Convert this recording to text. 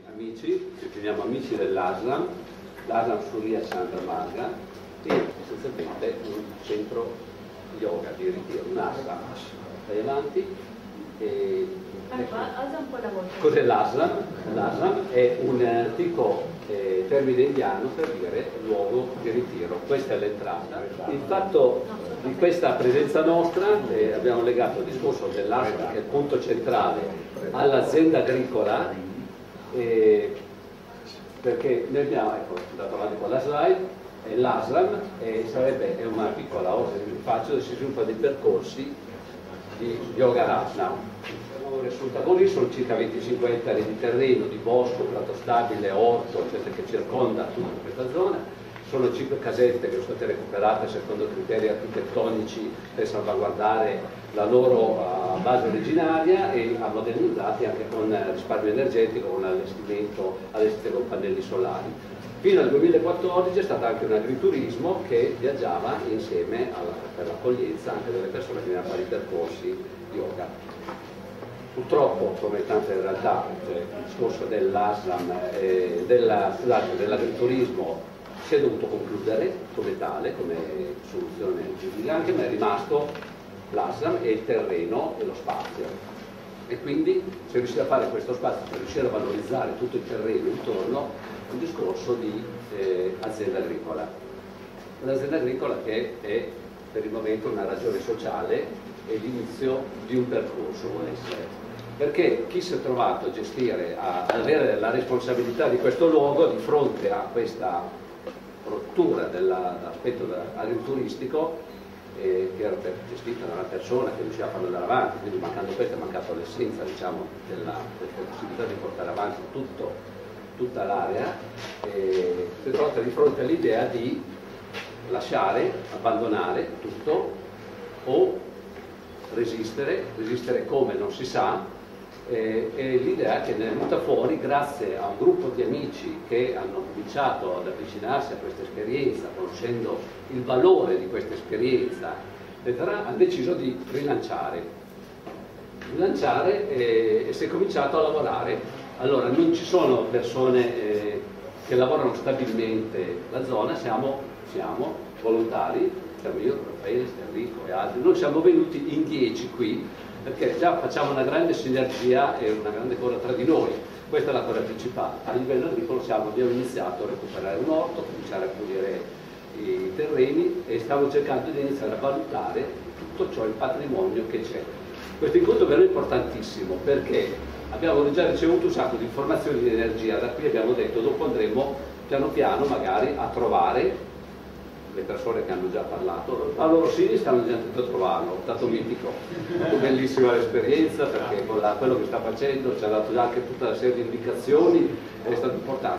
amici, ci chiamiamo amici dell'ASLAM, l'ASLAM Surya Santa Marga, e essenzialmente un centro yoga di ritiro, un ASLAM. Vai avanti. Alza un po' la voce. Cos'è l'ASLAM? L'ASLAM è un antico termine indiano per dire luogo di ritiro. Questa è l'entrata. Il fatto di questa presenza nostra, abbiamo legato il discorso dell'ASLAM, che è il punto centrale, all'azienda agricola, perché noi abbiamo, ecco, andato avanti con la slide, l'ASLAM è una piccola oasi di spazio dove si sviluppano dei percorsi di yoga asana. I protagonisti sono circa 25 ettari di terreno, di bosco, prato stabile, orto, eccetera, che circonda tutta questa zona. Sono 5 casette che sono state recuperate secondo criteri architettonici per salvaguardare la loro base originaria e modernizzati anche con risparmio energetico, con allestimento con pannelli solari. Fino al 2014 è stato anche un agriturismo che viaggiava insieme per l'accoglienza anche delle persone che venivano a fare i percorsi yoga. Purtroppo, come tante realtà, il discorso dell'ASLAM, dell'agriturismo si è dovuto concludere come tale, come soluzione giuridica, ma è rimasto l'ASLAM e il terreno e lo spazio. E quindi si è riuscito a fare questo spazio per riuscire a valorizzare tutto il terreno intorno, un discorso di azienda agricola. Un'azienda agricola che è per il momento una ragione sociale e l'inizio di un percorso vuole essere. Perché chi si è trovato a gestire, ad avere la responsabilità di questo luogo di fronte a questa rottura dell'aspetto agrituristico che era gestita da una persona che non riusciva a farlo andare avanti, quindi mancando questo è mancato l'essenza, diciamo, della possibilità di portare avanti tutta l'area, si è trovata di fronte all'idea di lasciare, abbandonare tutto o resistere come non si sa, e l'idea che ne è venuta fuori grazie a un gruppo di amici che hanno cominciato ad avvicinarsi a questa esperienza, conoscendo il valore di questa esperienza, hanno deciso di rilanciare e si è cominciato a lavorare. Allora, non ci sono persone che lavorano stabilmente la zona, siamo volontari, siamo io, Raffaele, Enrico e altri, noi siamo venuti in 10 qui, perché già facciamo una grande sinergia e una grande cosa tra di noi, questa è la cosa principale. A livello agricolo abbiamo iniziato a recuperare un orto, cominciare a pulire i terreni e stiamo cercando di iniziare a valutare tutto ciò, il patrimonio che c'è. Questo incontro è veramente importantissimo perché abbiamo già ricevuto un sacco di informazioni di energia, da qui abbiamo detto dopo andremo piano piano magari a trovare le persone che hanno già parlato, a loro sì stanno già andando a trovarlo, è stato mitico, bellissima l'esperienza perché con quello che sta facendo ci ha dato anche tutta una serie di indicazioni, è stato importante.